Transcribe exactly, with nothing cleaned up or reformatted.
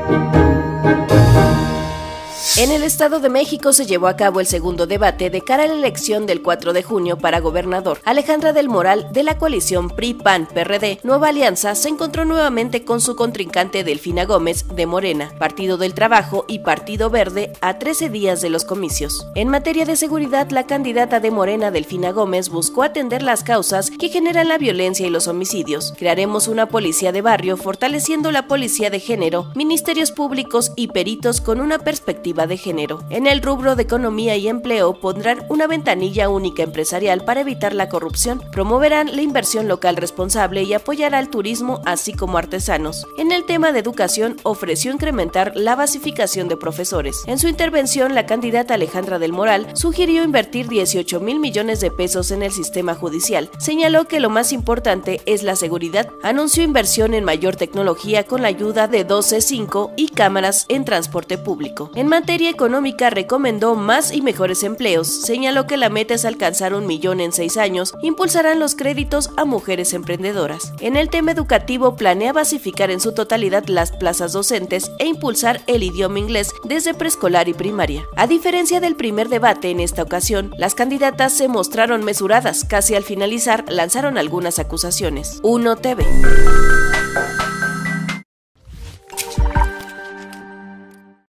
En el Estado de México se llevó a cabo el segundo debate de cara a la elección del cuatro de junio para gobernador. Alejandra del Moral, de la coalición P R I P A N P R D Nueva Alianza, se encontró nuevamente con su contrincante Delfina Gómez, de Morena, Partido del Trabajo y Partido Verde, a trece días de los comicios. En materia de seguridad, la candidata de Morena, Delfina Gómez, buscó atender las causas que generan la violencia y los homicidios. Crearemos una policía de barrio, fortaleciendo la policía de género, ministerios públicos y peritos con una perspectiva de género. En el rubro de economía y empleo pondrán una ventanilla única empresarial para evitar la corrupción, promoverán la inversión local responsable y apoyará al turismo así como artesanos. En el tema de educación ofreció incrementar la basificación de profesores. En su intervención, la candidata Alejandra del Moral sugirió invertir dieciocho mil millones de pesos en el sistema judicial. Señaló que lo más importante es la seguridad. Anunció inversión en mayor tecnología con la ayuda de doce punto cinco y cámaras en transporte público. En materia económica recomendó más y mejores empleos, señaló que la meta es alcanzar un millón en seis años, impulsarán los créditos a mujeres emprendedoras. En el tema educativo planea basificar en su totalidad las plazas docentes e impulsar el idioma inglés desde preescolar y primaria. A diferencia del primer debate, en esta ocasión, las candidatas se mostraron mesuradas, casi al finalizar lanzaron algunas acusaciones. Uno T V.